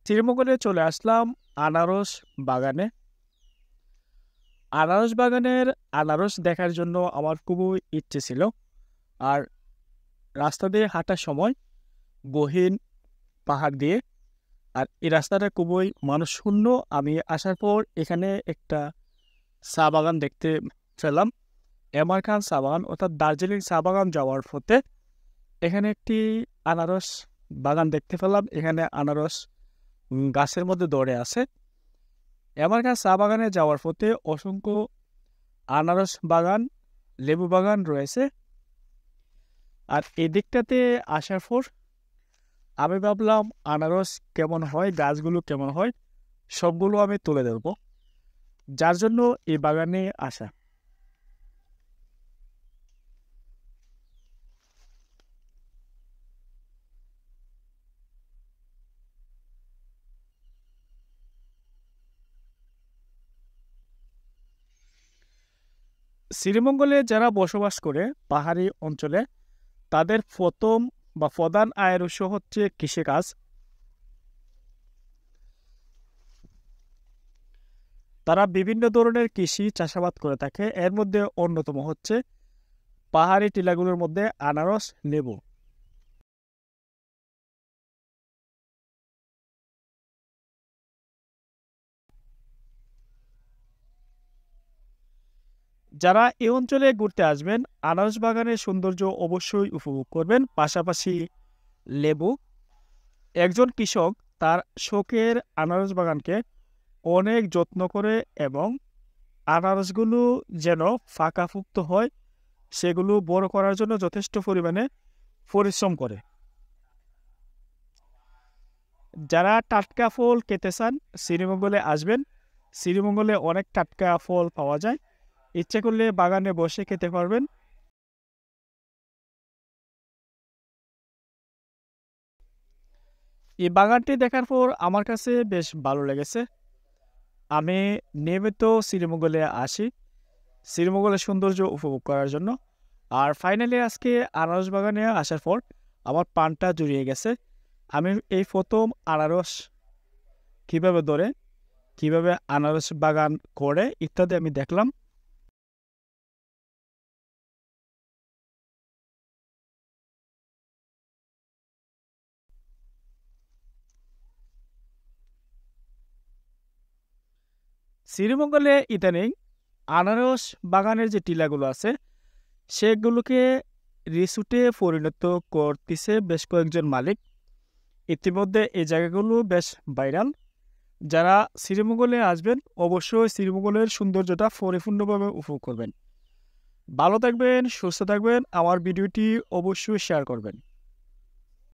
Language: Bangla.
শ্রীমঙ্গলে চলে আসলাম আনারস বাগানে। আনারস বাগানের আনারস দেখার জন্য আমার খুবই ইচ্ছে ছিল। আর রাস্তা দিয়ে হাঁটার সময় গহীন পাহাড় দিয়ে, আর এই রাস্তাটা খুবই মানুষশূন্য। আমি আসার পর এখানে একটা চা বাগান দেখতে পেলাম, এমারখান চা বাগান, অর্থাৎ দার্জিলিং চা বাগান যাওয়ার পথে এখানে একটি আনারস বাগান দেখতে পেলাম। এখানে আনারস গাছের মধ্যে ধরে আছে। এমারখান চা বাগানে যাওয়ার পথে অসংখ্য আনারস বাগান, লেবু বাগান রয়েছে। আর এই দিকটাতে আসার পর আমি ভাবলাম আনারস কেমন হয়, গাছগুলো কেমন হয়, সবগুলো আমি তুলে ধরব, যার জন্য এই বাগানে আসা। শ্রীমঙ্গলে যারা বসবাস করে পাহাড়ি অঞ্চলে, তাদের প্রথম বা প্রধান আয়ের উৎস হচ্ছে কৃষিকাজ। তারা বিভিন্ন ধরনের কৃষি চাষাবাদ করে থাকে। এর মধ্যে অন্যতম হচ্ছে পাহাড়ি টিলাগুলোর মধ্যে আনারস, লেবু। যারা এই অঞ্চলে ঘুরতে আসবেন, আনারস বাগানের সৌন্দর্য অবশ্যই উপভোগ করবেন। পাশাপাশি লেবু, একজন কৃষক তার শখের আনারস বাগানকে অনেক যত্ন করে এবং আনারসগুলো যেন ফাঁকাফুক্ত হয় সেগুলো বড় করার জন্য যথেষ্ট পরিমাণে পরিশ্রম করে। যারা টাটকা ফল খেতে চান, শ্রীমঙ্গলে আসবেন। শ্রীমঙ্গলে অনেক টাটকা ফল পাওয়া যায়, ইচ্ছে করলে বাগানে বসে খেতে পারবেন। এই বাগানটি দেখার পর আমার কাছে বেশ ভালো লেগেছে। আমি নিয়মিত শ্রীমঙ্গলে আসি শ্রীমঙ্গলের সৌন্দর্য উপভোগ করার জন্য। আর ফাইনালি আজকে আনারস বাগানে আসার পর আমার প্রাণটা জুড়িয়ে গেছে। আমি এই প্রথম আনারস কীভাবে ধরে, কীভাবে আনারস বাগান করে ইত্যাদি আমি দেখলাম। শ্রীমঙ্গলে ইদানিং আনারস বাগানের যে টিলাগুলো আছে সেগুলোকে রিসোর্টে পরিণত করতেছে বেশ কয়েকজন মালিক। ইতিমধ্যে এই জায়গাগুলো বেশ ভাইরাল। যারা শ্রীমঙ্গলে আসবেন অবশ্যই শ্রীমঙ্গলের সৌন্দর্যটা পরিপূর্ণভাবে উপভোগ করবেন। ভালো থাকবেন, সুস্থ থাকবেন। আমার ভিডিওটি অবশ্যই শেয়ার করবেন।